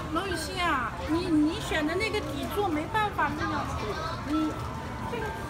罗雨欣啊，你选的那个底座没办法那个，你这个。